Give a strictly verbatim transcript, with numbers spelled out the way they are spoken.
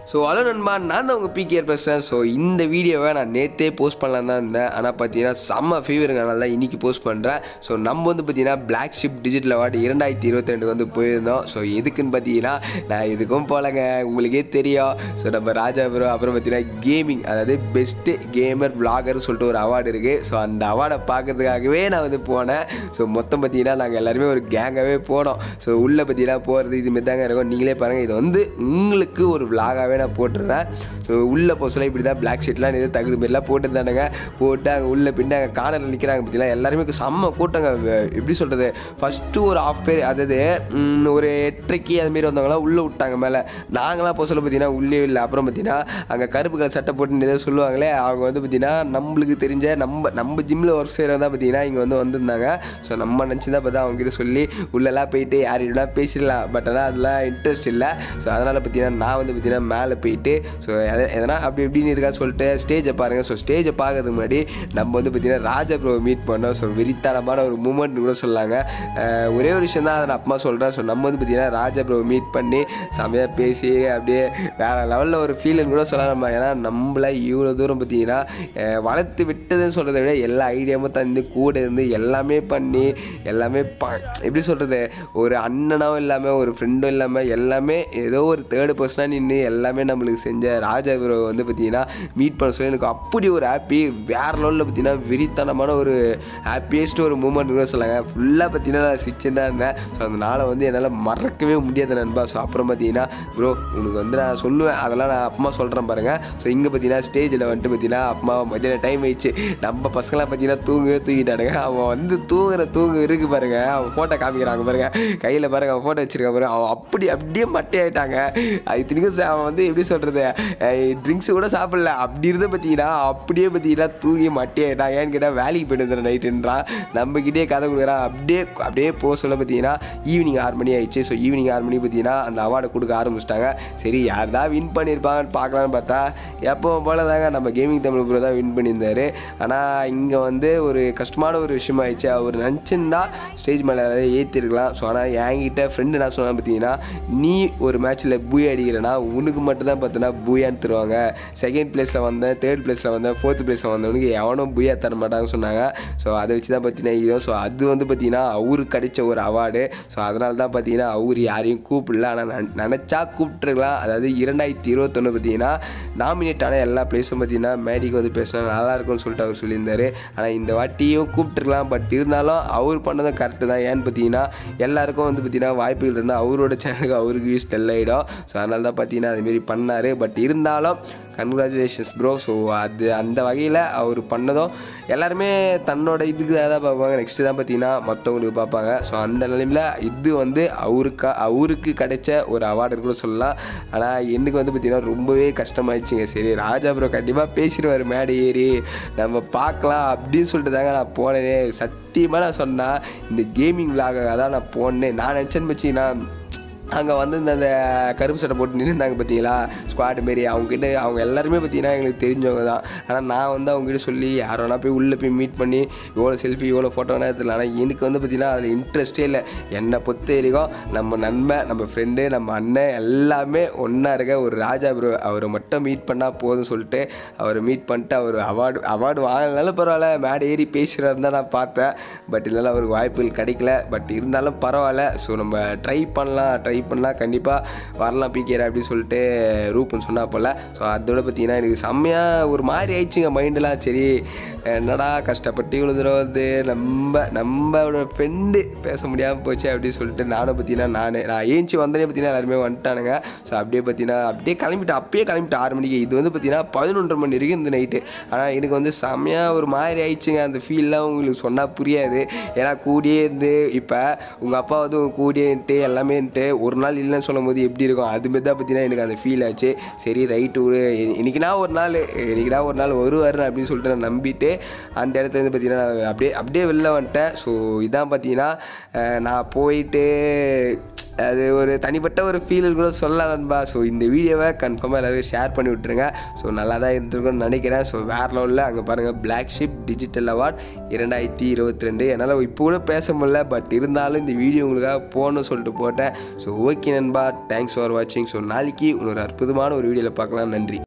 So hello நண்பா, நான் தான் உங்கள் பிகேஆர் பேசுகிறேன். ஸோ இந்த வீடியோவை நான் நேற்றே போஸ்ட் பண்ணலாம் தான் இருந்தேன். ஆனால் பார்த்தீங்கன்னா செம்ம ஃபீவருங்கனால தான் இன்றைக்கி போஸ்ட் பண்ணுறேன். ஸோ நம்ம வந்து பார்த்தீங்கன்னா பிளாக் ஷிப் டிஜிட்டல் அவார்டு இரண்டாயிரத்தி இருபத்தி ரெண்டு வந்து போயிருந்தோம். ஸோ எதுக்குன்னு பார்த்தீங்கன்னா நான் எதுக்கும் போகலங்க, உங்களுக்கே தெரியும். ஸோ நம்ம ராஜா ப்ரோ அப்புறம் பார்த்தீங்கன்னா கேமிங், அதாவது பெஸ்ட்டு கேமர் விளாகர்னு சொல்லிட்டு ஒரு அவார்டு இருக்குது. ஸோ அந்த அவார்டை பார்க்கறதுக்காகவே நான் வந்து போனேன். ஸோ மொத்தம் பார்த்தீங்கன்னா நாங்கள் எல்லாருமே ஒரு கேங்காகவே போனோம். ஸோ உள்ளே பார்த்தீங்கன்னா போகிறது இதுமாரி தாங்க இருக்கும். நீங்களே பாருங்கள், இது வந்து உங்களுக்கு ஒரு விளாகாகவே நான் போட்டுருந்தேன். ஸோ உள்ளே போக சொல்ல இப்படி தான் பிளாக் ஷீட்லாம் எதுவும் தகுடு மாரிலாம் போட்டுருந்தானுங்க. போட்டு அங்கே உள்ளே பின்ன அங்கே கார்னரில் நிற்கிறாங்க பார்த்தீங்களா, எல்லாருமே செம்ம கூட்டங்க. எப்படி சொல்கிறது, ஃபஸ்ட்டு ஒரு ஆஃப் பேர், அதாவது ஒரு எட்டரைக்கு அதுமாரி வந்தவங்களாம் உள்ளே விட்டாங்க மேலே. நாங்களாம் போக சொல்ல பார்த்தீங்கன்னா உள்ளே இல்லை. அப்புறம் பார்த்தீங்கன்னா அங்கே கருப்பு கலர் சட்டை போட்டு எதாவது சொல்லுவாங்களே, அவங்க வந்து பார்த்தீங்கன்னா நம்மளுக்கு தெரிஞ்ச நம்ம நம்ம ஜிம்மில் ஒர்க் செய்கிறதா பார்த்தீங்கன்னா இங்கே வந்து வந்திருந்தாங்க. ஸோ நம்ம நினச்சி தான் பார்த்தா அவங்ககிட்ட சொல்லி உள்ளெல்லாம் போயிட்டு யார்கிட்டனா பேசிடலாம். பட் ஆனால் அதெல்லாம் இன்ட்ரெஸ்ட் இல்லை. ஸோ அதனால் பார்த்தீங்கன்னா நான் வந்து பார்த்தீங்கன்னா மேலே போயிட்டு ஸோ எதை எதனா அப்படி எப்படின்னு இருக்கா சொல்லிட்டு ஸ்டேஜை பாருங்கள். ஸோ ஸ்டேஜை பார்க்கறதுக்கு முன்னாடி நம்ம வந்து பார்த்தீங்கன்னா ராஜா ப்ரோ மீட் பண்ணோம். ஸோ வெறித்தனமான ஒரு மூமெண்ட் கூட சொல்லாங்க. ஒரே ஒரு விஷயம் தான் அதை நான் அப்பமா சொல்கிறேன். ஸோ நம்ம வந்து பார்த்தீங்கன்னா ராஜா ப்ரோ மீட் பண்ணி செமையாக பேசி அப்படியே வேறு லெவலில் ஒரு ஃபீலுன்னு கூட சொல்லலாம் நம்ம. ஏன்னா நம்மள இவ்வளோ தூரம் பார்த்தீங்கன்னா வளர்த்து விட்டதுன்னு சொல்கிறத விட எல்லா ஐடியாவும் தந்து கூட இருந்து எல்லாமே பண்ணி எல்லாமே ப எப்படி சொல்கிறது, ஒரு அண்ணனாவும் இல்லாமல் ஒரு ஃப்ரெண்டும் இல்லாமல் எல்லாமே ஏதோ ஒரு தேர்டு பர்சனாக நின்று எல்லாமே நம்மளுக்கு செஞ்ச ராஜா ப்ரோ வந்து பார்த்தீங்கன்னா மீட் பண்ண சொல்லி எனக்கு அப்படி ஒரு ஹாப்பி, வேறு லெவலில் பார்த்தீங்கன்னா வெறித்தனமான ஒரு ஹாப்பியஸ்ட் ஒரு மூமெண்ட் கூட சொல்லாங்க. ஃபுல்லாக பார்த்தீங்கன்னா நான் சிரிச்சுன்னு தான் இருந்தேன். ஸோ அந்த நாளை வந்து என்னால் மறக்கவே முடியாது நண்பா. ஸோ அப்புறம் பார்த்தீங்கன்னா ப்ரோ உனக்கு வந்து நான் சொல்லுவேன், அதெல்லாம் நான் அப்பமா சொல்கிறேன் பாருங்கள். ஸோ இங்கே பார்த்தீங்கன்னா ஸ்டேஜில் வந்துட்டு பார்த்தீங்கன்னா அப்பமா மத்தியான டைம் ஆயிடுச்சு. நம்ம பசங்களாம் பார்த்தீங்கன்னா தூங்கவே தூங்கிட்டானுங்க. அவன் வந்து தூங்குற தூங்கு இருக்குது பாருங்க, அவன் ஃபோட்டோ காமிக்கிறாங்க பாருங்க, கையில் பாருங்க அவன் ஃபோட்டோ வச்சிருக்கான் பாருங்க. அவன் அப்படி அப்படியே மட்டை ஆகிட்டாங்க. அது இத்தனைக்கும் அவன் வந்து எப்படி சொல்கிறது, ட்ரிங்க்ஸு கூட சாப்பிடல, அப்படி இருந்து பார்த்தீங்கன்னா அப்படியே பார்த்தீங்கன்னா தூங்கி மட்டை ஆகிட்டான். ஏன்னு கேட்டால் வேலைக்கு போயிட்டு வந்துடுறேன் நைட்டுன்றான். நம்மக்கிட்டே கதை கொடுக்குறான். அப்படியே அப்படியே போக சொல்ல பார்த்தீங்கன்னா ஈவினிங் ஆறு மணி ஆயிடுச்சு. ஸோ ஈவினிங் ஆறு மணி பார்த்தீங்கன்னா அந்த அவார்டை கொடுக்க ஆரம்பிச்சிட்டாங்க. சரி யார் தான் வின் பண்ணியிருப்பாங்கன்னு பார்க்கலான்னு பார்த்தா எப்போவும் போல தாங்க நம்ம கேமிங் தமிழ் ப்ரோ தான் வின் பண்ணியிருந்தார். ஆனால் இங்கே வந்து ஒரு கஷ்டமான ஒரு விஷயம் ஆயிடுச்சு. அவர் நினச்சிருந்தா ஸ்டேஜ் மேலே ஏற்றிருக்கலாம். ஸோ ஆனால் என்கிட்ட ஃப்ரெண்டு என்ன சொன்னால் பார்த்தீங்கன்னா, நீ ஒரு மேட்ச்சில் பூயா அடிக்கிறேன்னா உனக்கு மட்டும் தான் பார்த்தீங்கன்னா பூயான்னு தருவாங்க. செகண்ட் பிளேஸில் வந்தேன், தேர்ட் பிளேஸில் வந்தேன், ஃபோர்த் பிளேஸில் வந்தவனுக்கு எவனும் பூயா தர மாட்டாங்கன்னு சொன்னாங்க. ஸோ அதை வச்சு தான் பார்த்தீங்கன்னா இதோ ஸோ அது வந்து பார்த்தீங்கன்னா அவருக்கு கிடைச்ச ஒரு அவார்டு. ஸோ அதனால தான் பார்த்தீங்கன்னா அவர் யாரையும் கூப்பிடல. ஆனால் நினச்சா கூப்பிட்டுருக்கலாம். அதாவது இரண்டாயிரத்தி இருபத்தொன்று பார்த்தீங்கன்னா நாமினேட் ஆன எல்லா பிளேஸும் பார்த்தீங்கன்னா மேடிக்கு வந்து பேசினா நல்லாயிருக்கும்னு சொல்லிட்டு அவர் சொல்லியிருந்தார். ஆனால் இந்த வாட்டியும் கூப்பிட்டுருக்கலாம். பட் இருந்தாலும் அவர் பண்ணதும் கரெக்டு தான். ஏன்னு பார்த்தீங்கன்னா எல்லாருக்கும் வந்து பார்த்தீங்கன்னா வாய்ப்புகள் இருந்தால் அவரோட சேனலுக்கு அவருக்கு யூஸ் தெல்லாயிடும். ஸோ அதனால தான் பார்த்தீங்கன்னா அதுமாரி பண்ணார். பட் இருந்தாலும் கங்க்ராச்சுலேஷன்ஸ் ப்ரோ. ஸோ அது அந்த வகையில் அவர் பண்ணதும் எல்லாருமே தன்னோட இதுக்கு தான் பார்ப்பாங்க. நெக்ஸ்ட்டு தான் பார்த்தீங்கன்னா மற்றவங்களுக்கு பார்ப்பாங்க. ஸோ அந்த நிலைமையில் இது வந்து அவருக்கு அவருக்கு கிடைச்ச ஒரு அவார்டு கூட சொல்லலாம். ஆனால் எனக்கு வந்து பார்த்திங்கன்னா ரொம்பவே கஷ்டமாயிடுச்சுங்க. சரி ராஜா ப்ரோ கண்டிப்பாக பேசிடுவார் மேடை ஏறி, நம்ம பார்க்கலாம் அப்படின்னு சொல்லிட்டு தாங்க நான் போனேனே. சத்தியமாக நான் சொன்னால் இந்த கேமிங் விளாக தான் நான் போனேன். நான் நினச்சேன்னு வச்சிங்கன்னா அங்கே வந்து இந்த கருப்பு சட்டை போட்டு நின்றுந்தாங்க பார்த்தீங்களா ஸ்குவாடு மாரி, அவங்ககிட்ட அவங்க எல்லாருமே பார்த்தீங்கன்னா எங்களுக்கு தெரிஞ்சவங்க தான். ஆனால் நான் வந்து அவங்ககிட்ட சொல்லி யார் வேணா போய் உள்ளே போய் மீட் பண்ணி இவ்வளோ செல்ஃபி இவ்வளோ ஃபோட்டோ வேணா எடுத்துக்கலாம். ஆனால் எனக்கு வந்து பார்த்திங்கன்னா அதில் இன்ட்ரெஸ்ட்டே இல்லை. என்னை பொறுத்த வரைக்கும் நம்ம நண்பன், நம்ம ஃப்ரெண்டு, நம்ம அண்ணன் எல்லாமே ஒன்றா இருக்க ஒரு ராஜா ப்ரோ அவரை மட்டும் மீட் பண்ணால் போதும்னு சொல்லிட்டு அவரை மீட் பண்ணிட்டு அவர் அவார்டு அவார்டு வாங்கினாலும் பரவாயில்ல, மேடை ஏறி பேசுகிறாரு தான் நான் பார்த்தேன். பட் இதெல்லாம் அவருக்கு வாய்ப்புகள் கிடைக்கல. பட் இருந்தாலும் பரவாயில்ல. ஸோ நம்ம ட்ரை பண்ணலாம் ட்ரை பண்ணலாம் கண்டிப்பாக வரலாம் பிகேஆர் அப்படின்னு சொல்லிட்டு ரூப்புன்னு சொன்னால் போல். ஸோ அதோட பார்த்தீங்கன்னா எனக்கு செம்மையாக ஒரு மாதிரி ஆயிடுச்சுங்க மைண்டெலாம். சரி என்னடா கஷ்டப்பட்டு இவ்வளோ தூரம் வந்து நம்ம நம்மளோட ஃப்ரெண்டு பேச முடியாமல் போச்சு அப்படின்னு சொல்லிட்டு நானும் பார்த்தீங்கன்னா நான் நான் ஏஞ்சி வந்தனே பார்த்தீங்கன்னா எல்லாருமே வந்துட்டானுங்க. ஸோ அப்படியே பார்த்தீங்கன்னா அப்படியே கிளம்பிட்டு அப்பயே கிளம்பிட்டு ஆறு மணிக்கு. இது வந்து பார்த்தீங்கன்னா பதினொன்றரை மணி வரைக்கும் இந்த நைட்டு. ஆனால் எனக்கு வந்து செம்மையாக ஒரு மாதிரி ஆயிடுச்சுங்க. அந்த ஃபீல்லாம் உங்களுக்கு சொன்னால் புரியாது. ஏன்னா கூடியே இருந்து இப்போ உங்கள் அப்பா வந்து உங்கள் கூடியேன்ட்டு எல்லாமேன்ட்டு ஒரு நாள் இல்லைன்னு சொல்லும் போது எப்படி இருக்கும், அதுமாரி தான் பார்த்தீங்கன்னா எனக்கு அந்த ஃபீல் ஆச்சு. சரி ரைட்டு விடு, இன்றைக்கினா ஒரு நாள் இன்றைக்கினா ஒரு நாள் வருவார் அப்படின்னு சொல்லிட்டு நான் நம்பிட்டு அந்த இடத்துல வந்து பார்த்தீங்கன்னா நான் அப்படியே அப்படியே வெளில வந்துட்டேன். ஸோ இதான் பார்த்தீங்கன்னா நான் போயிட்டு அது ஒரு தனிப்பட்ட ஒரு ஃபீல் கூட சொல்லலாம் நண்பா. ஸோ இந்த வீடியோவை கன்ஃபார்மாக எல்லாருக்கும் ஷேர் பண்ணி விட்ருங்க. ஸோ நல்லா தான் இருந்திருக்கும்னு நினைக்கிறேன். ஸோ வேறு லெவலில் அங்கே பாருங்கள் பிளாக் ஷிப் டிஜிட்டல் அவார்ட் இரண்டாயிரத்தி இருபத்தி ரெண்டு என்னால் இப்போ கூட பேச முடியல. பட் இருந்தாலும் இந்த வீடியோ உங்களுக்காக போகணும்னு சொல்லிட்டு போட்டேன். ஸோ ஓகே நண்பா, தேங்க்ஸ் ஃபார் வாட்சிங். ஸோ நாளைக்கு இன்னொரு அற்புதமான ஒரு வீடியோவில் பார்க்கலாம். நன்றி.